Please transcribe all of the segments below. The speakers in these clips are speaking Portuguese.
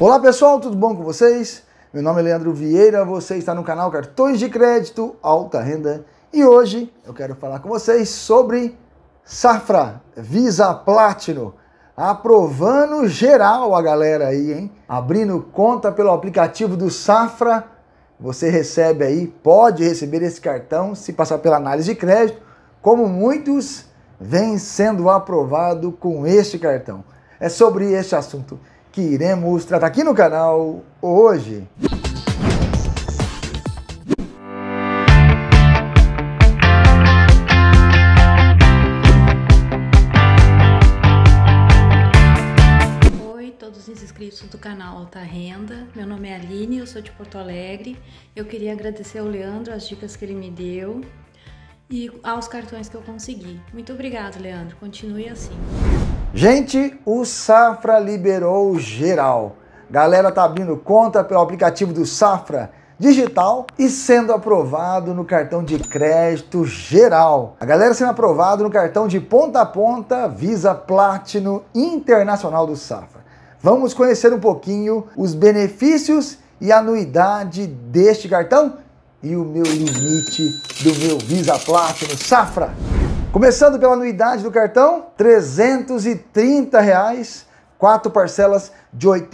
Olá pessoal, tudo bom com vocês? Meu nome é Leandro Vieira, você está no canal Cartões de Crédito Alta Renda e hoje eu quero falar com vocês sobre Safra Visa Platinum, aprovando geral a galera aí, hein? Abrindo conta pelo aplicativo do Safra, você recebe aí, pode receber esse cartão se passar pela análise de crédito, como muitos vêm sendo aprovados com este cartão. É sobre este assunto que iremos tratar aqui no canal hoje. Oi, todos os inscritos do canal Alta Renda. Meu nome é Aline, eu sou de Porto Alegre. Eu queria agradecer ao Leandro as dicas que ele me deu e aos cartões que eu consegui. Muito obrigado, Leandro. Continue assim. Gente, o Safra liberou geral. Galera tá abrindo conta pelo aplicativo do Safra Digital e sendo aprovado no cartão de crédito geral. A galera sendo aprovado no cartão de ponta a ponta Visa Platinum Internacional do Safra. Vamos conhecer um pouquinho os benefícios e anuidade deste cartão e o meu limite do meu Visa Platinum Safra. Começando pela anuidade do cartão, R$ 330, 4 parcelas de R$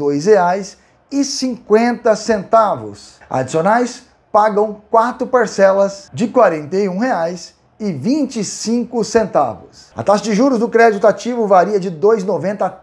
82,50. Adicionais pagam 4 parcelas de R$ 41,25. A taxa de juros do crédito ativo varia de 2,90 a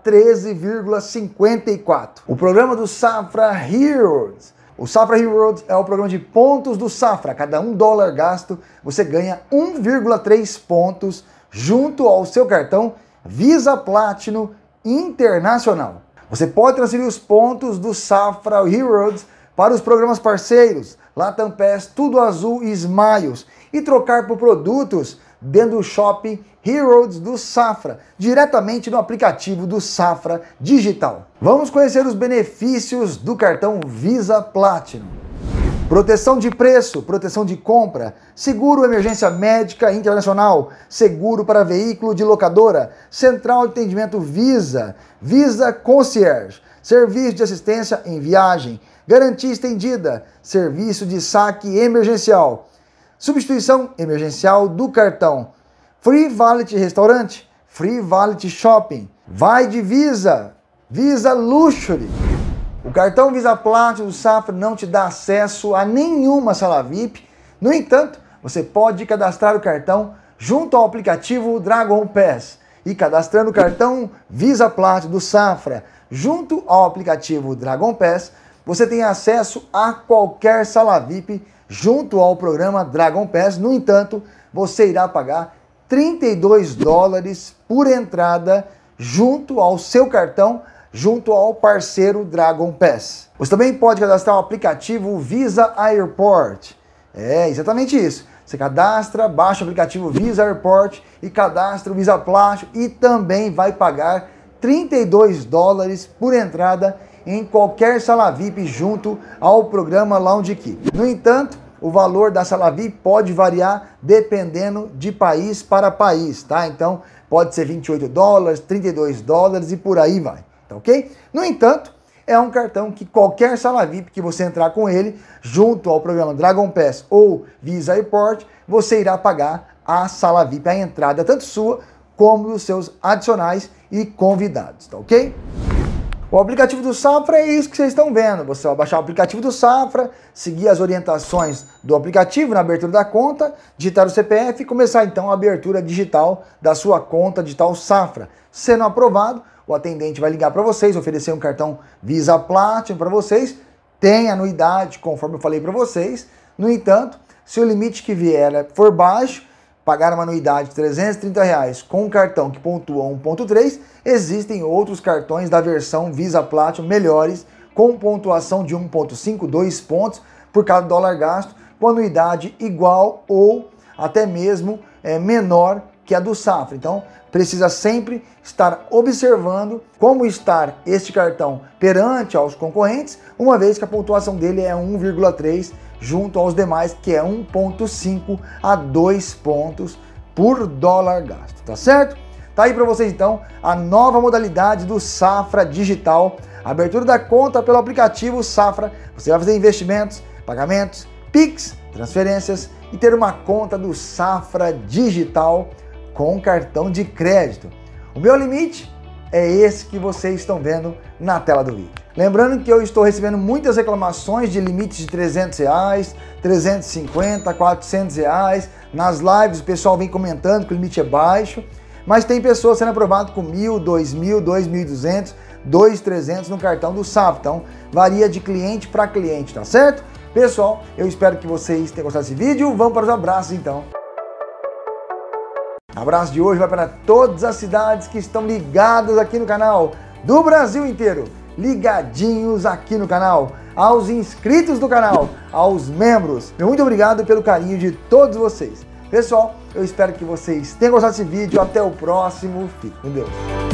13,54. O programa do Safra Heroes. O Safra Heroes é o programa de pontos do Safra. Cada $1 gasto, você ganha 1,3 pontos junto ao seu cartão Visa Platinum Internacional. Você pode transferir os pontos do Safra Heroes para os programas parceiros, Latam Pass, Tudo Azul e Smiles, e trocar por produtos dentro do Shopping Heroes do Safra, diretamente no aplicativo do Safra Digital. Vamos conhecer os benefícios do cartão Visa Platinum. Proteção de preço, proteção de compra, seguro emergência médica internacional, seguro para veículo de locadora, central de atendimento Visa, Visa Concierge, serviço de assistência em viagem, garantia estendida, serviço de saque emergencial, substituição emergencial do cartão, Free Valet Restaurante, Free Valet Shopping, vai de Visa, Visa Luxury. O cartão Visa Platinum do Safra não te dá acesso a nenhuma sala VIP, no entanto, você pode cadastrar o cartão junto ao aplicativo Dragon Pass e cadastrando o cartão Visa Platinum do Safra junto ao aplicativo Dragon Pass, você tem acesso a qualquer sala VIP junto ao programa Dragon Pass. No entanto, você irá pagar $32 por entrada junto ao seu cartão, junto ao parceiro Dragon Pass. Você também pode cadastrar o aplicativo Visa Airport. É exatamente isso. Você cadastra, baixa o aplicativo Visa Airport e cadastra o Visa Platinum e também vai pagar $32 por entrada em qualquer sala VIP junto ao programa Lounge Key. No entanto, o valor da sala VIP pode variar dependendo de país para país, tá? Então, pode ser $28, $32 e por aí vai, tá ok? No entanto, é um cartão que qualquer sala VIP que você entrar com ele, junto ao programa Dragon Pass ou Visa Airport, você irá pagar a sala VIP, a entrada tanto sua como dos seus adicionais e convidados, tá ok? O aplicativo do Safra é isso que vocês estão vendo. Você vai baixar o aplicativo do Safra, seguir as orientações do aplicativo na abertura da conta, digitar o CPF e começar então a abertura digital da sua conta digital Safra. Sendo aprovado, o atendente vai ligar para vocês, oferecer um cartão Visa Platinum para vocês, tem anuidade, conforme eu falei para vocês. No entanto, se o limite que vier for baixo, pagar uma anuidade de R$330 com um cartão que pontua 1.3, existem outros cartões da versão Visa Platinum melhores, com pontuação de 1.5, 2 pontos por cada $1 gasto, com anuidade igual ou até mesmo menor que a do Safra. Então, precisa sempre estar observando como está este cartão perante aos concorrentes, uma vez que a pontuação dele é 1,3 junto aos demais, que é 1,5 a 2 pontos por $1 gasto, tá certo? Tá aí para vocês então a nova modalidade do Safra Digital, a abertura da conta pelo aplicativo Safra. Você vai fazer investimentos, pagamentos, Pix, transferências e ter uma conta do Safra Digital com cartão de crédito. O meu limite é esse que vocês estão vendo na tela do vídeo. Lembrando que eu estou recebendo muitas reclamações de limites de R$300, 350, R$400. Nas lives o pessoal vem comentando que o limite é baixo, mas tem pessoas sendo aprovadas com R$1.000, R$2.000, R$2.200, R$2.300 no cartão do Safra. Então varia de cliente para cliente, tá certo? Pessoal, eu espero que vocês tenham gostado desse vídeo. Vamos para os abraços então. O abraço de hoje vai para todas as cidades que estão ligadas aqui no canal, do Brasil inteiro, ligadinhos aqui no canal, aos inscritos do canal, aos membros. Muito obrigado pelo carinho de todos vocês. Pessoal, eu espero que vocês tenham gostado desse vídeo. Até o próximo. Fique com Deus.